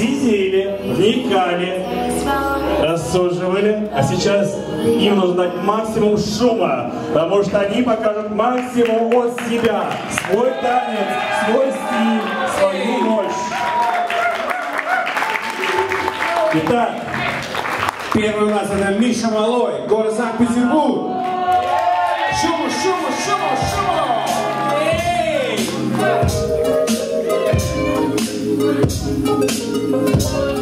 сидели, вникали, рассуживали, а сейчас им нужно дать максимум шума, потому что они покажут максимум от себя, свой танец, свой стиль, свою мощь. Итак, первый у нас это Миша Малой, город Санкт-Петербург. Шума, шума, шума, шума! Эй!